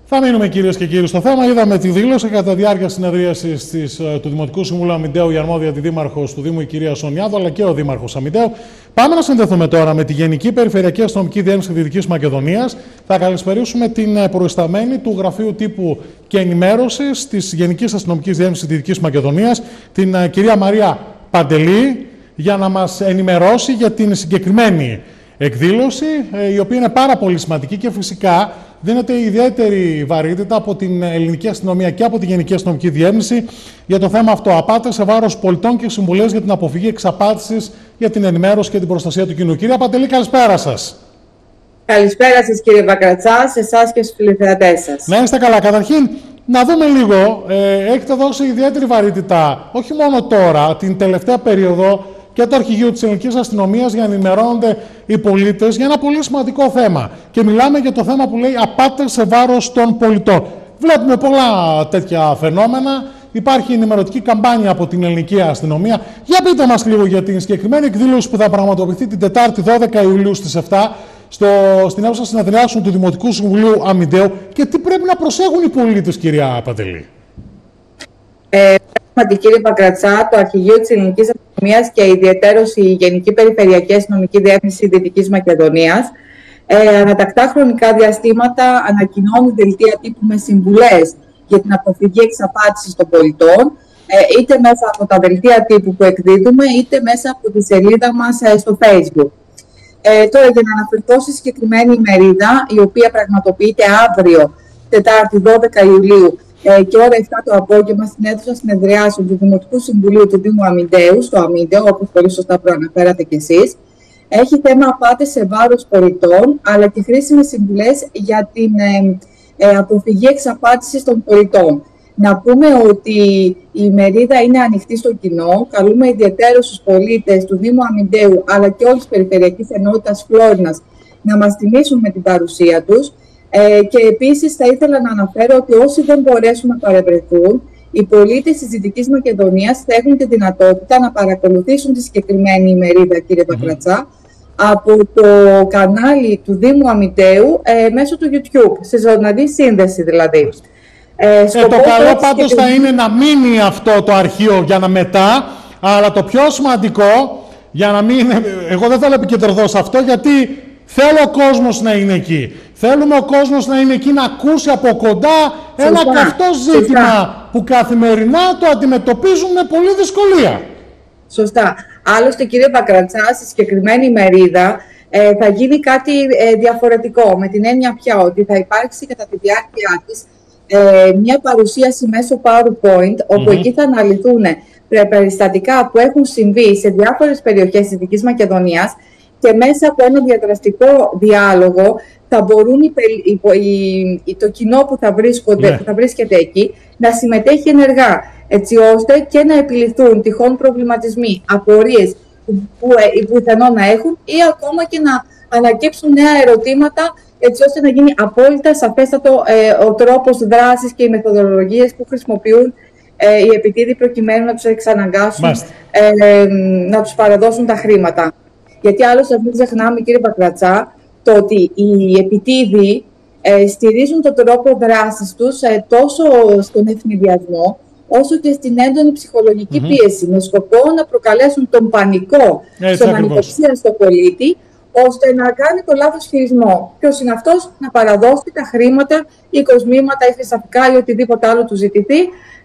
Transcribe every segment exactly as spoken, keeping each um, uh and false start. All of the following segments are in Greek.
Θα μείνουμε κυρίες και κύριοι στο θέμα. Είδαμε τη δήλωση κατά τη διάρκεια συνεδρίασης της, του Δημοτικού Συμβουλίου Αμυντέου, η αρμόδια αντιδήμαρχος του Δήμου, η κυρία Σονιάδου, αλλά και ο Δήμαρχος Αμυντέου. Πάμε να συνδεθούμε τώρα με τη Γενική Περιφερειακή Αστυνομική Διεύθυνση Δυτικής Μακεδονίας. Θα καλησπερίσουμε την προϊσταμένη του Γραφείου Τύπου και Ενημέρωσης της Γενικής Αστυνομικής Διεύθυνσης Δυτικής Μακεδονίας, την κυρία Μαρία Παντελή, για να μας ενημερώσει για την συγκεκριμένη εκδήλωση, η οποία είναι πάρα πολύ σημαντική και φυσικά δίνεται ιδιαίτερη βαρύτητα από την ελληνική αστυνομία και από τη Γενική Αστυνομική Διεύθυνση για το θέμα αυτό. Απάτες σε βάρος πολιτών και συμβουλές για την αποφυγή εξαπάτησης, για την ενημέρωση και την προστασία του κοινού. Κυρία Παντελή, καλησπέρα σας. Καλησπέρα σας, κύριε Μπακρατσά, σε εσάς και στους τηλεθεατές σας. Να είστε καλά. Καταρχήν, να δούμε λίγο. Ε, έχετε δώσει ιδιαίτερη βαρύτητα, όχι μόνο τώρα, την τελευταία περίοδο, και το Αρχηγείο της Ελληνικής Αστυνομίας για να ενημερώνονται οι πολίτες για ένα πολύ σημαντικό θέμα. Και μιλάμε για το θέμα που λέει απάτες σε βάρος των πολιτών. Βλέπουμε πολλά τέτοια φαινόμενα. Υπάρχει ενημερωτική καμπάνια από την Ελληνική Αστυνομία. Για πείτε μας λίγο για την συγκεκριμένη εκδήλωση που θα πραγματοποιηθεί την Τετάρτη δώδεκα Ιουλίου στις επτά στο, στην αίθουσα συνεδριάσεων του Δημοτικού Συμβουλίου Αμυντέου και τι πρέπει να προσέχουν οι πολίτες, κυρία Παντελή. Ε, κύριε Μπακρατσά, το Αρχηγείο της Ελληνικής Αστυνομίας και ιδιαιτέρως η Γενική Περιφερειακή Αστυνομική Διεύθυνση Δυτικής Μακεδονίας ε, ανατακτά χρονικά διαστήματα ανακοινώνουν δελτία τύπου με συμβουλές για την αποφυγή εξαπάτησης των πολιτών, ε, είτε μέσα από τα δελτία τύπου που εκδίδουμε, είτε μέσα από τη σελίδα μας ε, στο Facebook. Ε, τώρα, για να αναφερθώ στη συγκεκριμένη ημερίδα, η οποία πραγματοποιείται αύριο, Τετάρτη δώδεκα Ιουλίου, και ώρα επτά το απόγευμα στην αίθουσα συνεδριάσεων του Δημοτικού Συμβουλίου του Δήμου Αμυντέου, στο Αμύντεο, όπως πολύ σωστά προαναφέρατε κι εσείς, έχει θέμα απάτες σε βάρος πολιτών, αλλά και χρήσιμες συμβουλές για την ε, ε, αποφυγή εξαπάτησης των πολιτών. Να πούμε ότι η ημερίδα είναι ανοιχτή στο κοινό. Καλούμε ιδιαιτέρως τους πολίτες του Δήμου Αμυντέου, αλλά και όλης της Περιφερειακής Ενότητας Φλόρινας να μας τιμήσουν με την παρουσία τους. Ε, και επίσης θα ήθελα να αναφέρω ότι όσοι δεν μπορέσουν να παρευρεθούν, οι πολίτες της Δυτικής Μακεδονίας θα έχουν τη δυνατότητα να παρακολουθήσουν τη συγκεκριμένη ημερίδα, κύριε mm-hmm. Μπακρατσά, από το κανάλι του Δήμου Αμυντέου ε, μέσω του YouTube, σε ζωντανή σύνδεση δηλαδή. Ε, ε, το καλό πάντως θα είναι να μείνει αυτό το αρχείο για να μετά, αλλά το πιο σημαντικό, για να μην, εγώ δεν θέλω να επικεντρωθώ σε αυτό, γιατί θέλω ο κόσμος να είναι εκεί. Θέλουμε ο κόσμος να είναι εκεί, να ακούσει από κοντά ένα Σωστά. καυτό ζήτημα Σωστά. που καθημερινά το αντιμετωπίζουν με πολλή δυσκολία. Σωστά. Άλλωστε, κύριε Μπακρατσά, στη συγκεκριμένη ημερίδα ε, θα γίνει κάτι ε, διαφορετικό, με την έννοια πια ότι θα υπάρξει κατά τη διάρκεια της ε, μια παρουσίαση μέσω PowerPoint, όπου mm-hmm. εκεί θα αναλυθούν περιστατικά που έχουν συμβεί σε διάφορες περιοχές της Δυτικής Μακεδονίας και μέσα από ένα διαδραστικό διάλογο θα μπορούν οι, οι, οι, το κοινό που θα, βρίσκονται, yeah. που θα βρίσκεται εκεί να συμμετέχει ενεργά, έτσι ώστε και να επιληθούν τυχόν προβληματισμοί, απορίες που, που, που πιθανόν να έχουν ή ακόμα και να ανακύψουν νέα ερωτήματα, έτσι ώστε να γίνει απόλυτα σαφέστατο ε, ο τρόπος δράσης και οι μεθοδολογίες που χρησιμοποιούν ε, οι επιτίδοι προκειμένου να τους εξαναγκάσουν ε, ε, να τους παραδώσουν τα χρήματα. Γιατί άλλωστε μην ξεχνάμε, κύριε Μπακρατσά, το ότι οι επιτίδοι ε, στηρίζουν τον τρόπο δράσης τους ε, τόσο στον ευνηδιασμό, όσο και στην έντονη ψυχολογική mm-hmm. πίεση, με σκοπό να προκαλέσουν τον πανικό, στον ανυποψία στο πολίτη, ώστε να κάνει το λάθος χειρισμό. Ποιος είναι αυτός? Να παραδώσει τα χρήματα ή κοσμήματα ή χρυσαφικά ή οτιδήποτε άλλο του ζητηθεί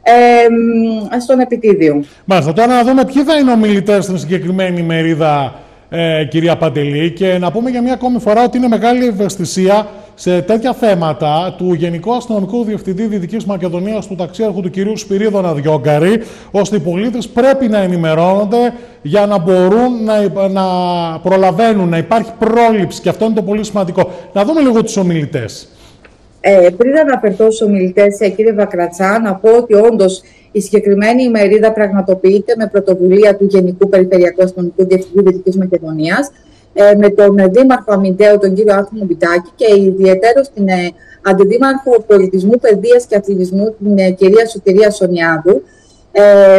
ε, στον επιτίδιο. Μάλιστα. Τώρα να δούμε ποιοι θα είναι ομιλητές στην συγκεκριμένη ημερίδα, Ε, κυρία Παντελή, και να πούμε για μια ακόμη φορά ότι είναι μεγάλη ευαισθησία σε τέτοια θέματα του Γενικού Αστυνομικού Διευθυντή Δυτικής Μακεδονίας, του ταξίαρχου του κυρίου Σπυρίδωνα Διόγκαρη, ώστε οι πολίτες πρέπει να ενημερώνονται για να μπορούν να, να προλαβαίνουν, να υπάρχει πρόληψη, και αυτό είναι το πολύ σημαντικό. Να δούμε λίγο τους ομιλητές. Ε, πριν αναφερθώ στους ομιλητές, ε, κύριε Μπακρατσά, να πω ότι όντως η συγκεκριμένη ημερίδα πραγματοποιείται με πρωτοβουλία του Γενικού Περιφερειακού Αστυνομικού Διευθυντή Δυτικής Μακεδονίας, ε, με τον Δήμαρχο Αμυντέου, τον κύριο Άθωνο Μπιτάκη, και ιδιαίτερο την ε, Αντιδήμαρχο Πολιτισμού, Παιδείας και Αθλητισμού, την ε, κυρία Σωτηρία Σονιάδου. Ε,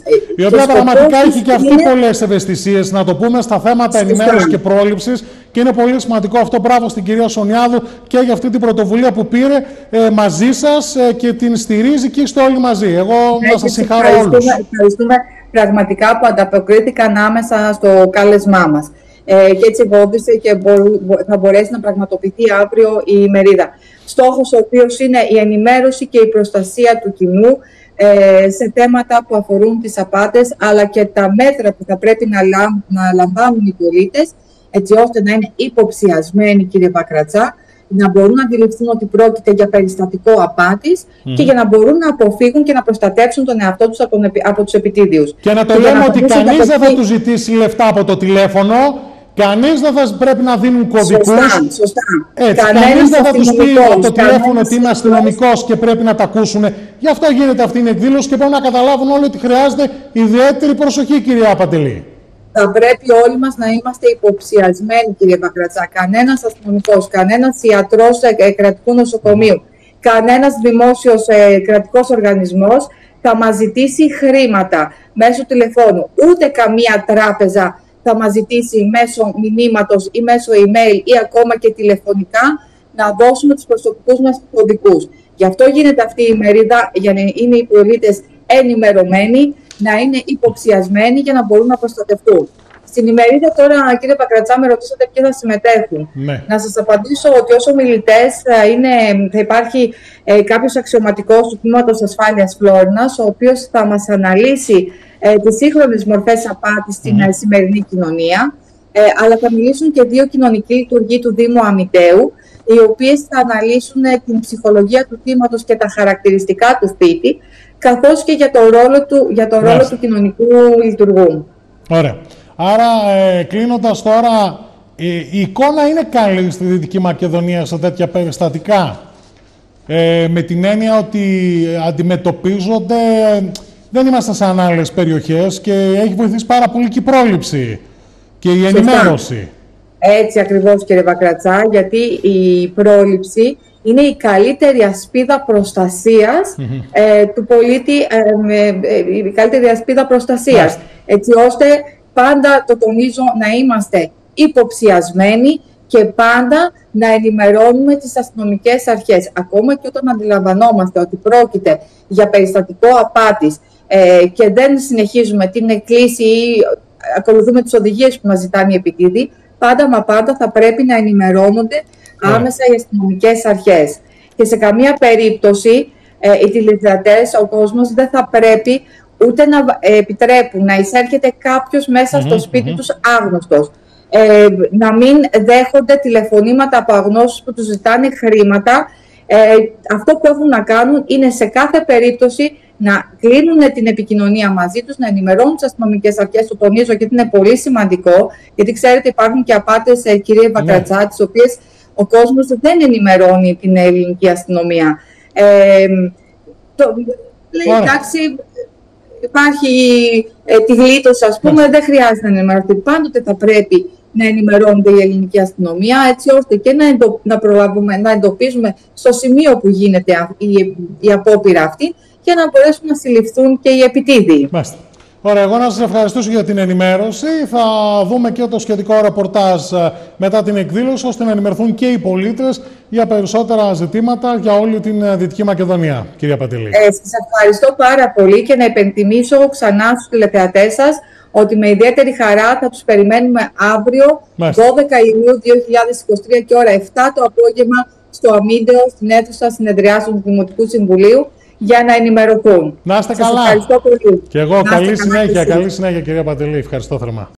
η οποία πραγματικά έχει και αυτή είναι... πολλές ευαισθησίες, να το πούμε, στα θέματα ενημέρωσης και πρόληψης, και είναι πολύ σημαντικό αυτό. Μπράβο στην κυρία Σονιάδου και για αυτή την πρωτοβουλία που πήρε ε, μαζί σας ε, και την στηρίζει και είστε όλοι μαζί. Εγώ ναι, να σας συγχαρώ όλους. Ευχαριστούμε πραγματικά που ανταποκρίθηκαν άμεσα στο κάλεσμά μας. Ε, και έτσι βόηθησε και μπο, θα μπορέσει να πραγματοποιηθεί αύριο η ημερίδα. Στόχος ο οποίος είναι η ενημέρωση και η προστασία του κοινού ε, σε θέματα που αφορούν τις απάτες, αλλά και τα μέτρα που θα πρέπει να, λαμ, να λαμβάνουν οι πολίτες, έτσι ώστε να είναι υποψιασμένοι, κύριε Πακρατσά, να μπορούν να αντιληφθούν ότι πρόκειται για περιστατικό απάτης mm. και για να μπορούν να αποφύγουν και να προστατεύσουν τον εαυτό τους από, από τους επιτίδιους. Και να το και λέμε να ότι κανείς δεν θα τους ζητήσει λεφτά από το τηλέφωνο, κανείς δεν θα πρέπει να δίνουν κωδικούς. Σωστά, σωστά. Έτσι, κανείς δεν θα τους πει από το τηλέφωνο ότι είμαι αστυνομικός και πρέπει να τα ακούσουν. Γι' αυτό γίνεται αυτή η εκδήλωση και πρέπει να καταλάβουν όλοι ότι χρειάζεται ιδιαίτερη προσοχή, κυρία Παντελή. Θα πρέπει όλοι μας να είμαστε υποψιασμένοι, κύριε Πακρατσά. Κανένας αστυνομικός, κανένας ιατρός ε, κρατικού νοσοκομείου, κανένας δημόσιος ε, κρατικός οργανισμός θα μας ζητήσει χρήματα μέσω τηλεφώνου. Ούτε καμία τράπεζα θα μας ζητήσει μέσω μηνύματος ή μέσω email ή ακόμα και τηλεφωνικά να δώσουμε τους προσωπικούς μας κωδικούς. Γι' αυτό γίνεται αυτή η ημερίδα, για να είναι οι πολίτες ενημερωμένοι, να είναι υποψιασμένοι για να μπορούν να προστατευτούν. Στην ημερίδα τώρα, κύριε Πακρατσά, με ρωτήσατε ποιοι θα συμμετέχουν. Ναι. Να σας απαντήσω ότι ως ομιλητές θα, είναι, θα υπάρχει ε, κάποιος αξιωματικός του Τμήματος Ασφάλειας Φλόρινας, ο οποίος θα μας αναλύσει ε, τις σύγχρονες μορφές απάτης στην mm. σημερινή κοινωνία, ε, αλλά θα μιλήσουν και δύο κοινωνικοί λειτουργοί του Δήμου Αμιτέου, οι οποίες θα αναλύσουν την ψυχολογία του θύματος και τα χαρακτηριστικά του θήτη, καθώς και για το ρόλο του, για το ρόλο του κοινωνικού λειτουργού. Ωραία. Άρα, ε, κλείνοντας τώρα, ε, η εικόνα είναι καλή στη Δυτική Μακεδονία σε τέτοια περιστατικά. Ε, με την έννοια ότι αντιμετωπίζονται, δεν είμαστε σαν άλλες περιοχές και έχει βοηθήσει πάρα πολύ και η πρόληψη και η ενημέρωση. Έτσι ακριβώς, κύριε Πακρατσά, γιατί η πρόληψη είναι η καλύτερη ασπίδα προστασίας mm-hmm. ε, του πολίτη, ε, ε, η καλύτερη ασπίδα προστασίας, yeah. έτσι ώστε πάντα, το τονίζω, να είμαστε υποψιασμένοι και πάντα να ενημερώνουμε τις αστυνομικές αρχές. Ακόμα και όταν αντιλαμβανόμαστε ότι πρόκειται για περιστατικό απάτης ε, και δεν συνεχίζουμε την εκκλήση ή ακολουθούμε τις οδηγίες που μας ζητάνε οι επιτίδοι, πάντα μα πάντα θα πρέπει να ενημερώνονται άμεσα yeah. οι αστυνομικές αρχές. Και σε καμία περίπτωση ε, οι τηλεθεατές, ο κόσμος δεν θα πρέπει ούτε να ε, επιτρέπουν να εισέρχεται κάποιος μέσα mm-hmm, στο σπίτι mm-hmm. τους άγνωστος. Ε, να μην δέχονται τηλεφωνήματα από αγνώστους που τους ζητάνε χρήματα. Ε, αυτό που έχουν να κάνουν είναι σε κάθε περίπτωση να κλείνουν την επικοινωνία μαζί τους, να ενημερώνουν τις αστυνομικές αρχές. Το τονίζω γιατί είναι πολύ σημαντικό, γιατί ξέρετε υπάρχουν και απάτες, ε, κύριε Πακρατσά, ναι. τις οποίες ο κόσμος δεν ενημερώνει την ελληνική αστυνομία. Ε, το, λέει, εντάξει, υπάρχει ε, τη γλίτωση, ας πούμε, δεν χρειάζεται να ενημερωθεί. Πάντοτε θα πρέπει να ενημερώνεται η ελληνική αστυνομία, έτσι ώστε και να, εντο, να προλάβουμε, να εντοπίζουμε στο σημείο που γίνεται η, η απόπειρα αυτή, για να μπορέσουν να συλληφθούν και οι επιτίδιοι. Μάλιστα. Ωραία, εγώ να σας ευχαριστήσω για την ενημέρωση. Θα δούμε και το σχετικό ρεπορτάζ μετά την εκδήλωση, ώστε να ενημερωθούν και οι πολίτες για περισσότερα ζητήματα για όλη την Δυτική Μακεδονία. Κυρία Παντελή. Ε, σας ευχαριστώ πάρα πολύ και να υπενθυμίσω ξανά στους τηλεθεατές σας ότι με ιδιαίτερη χαρά θα τους περιμένουμε αύριο, Μάλιστα. δώδεκα Ιουνίου δύο χιλιάδες είκοσι τρία και ώρα επτά το απόγευμα στο Αμίντεο, στην αίθουσα συνεδριάσεων του Δημοτικού Συμβουλίου, για να ενημερωθούν. Να είστε Σας καλά. Ευχαριστώ πολύ. Και εγώ καλή συνέχεια, καλή συνέχεια, κυρία Παντελή. Ευχαριστώ θερμά.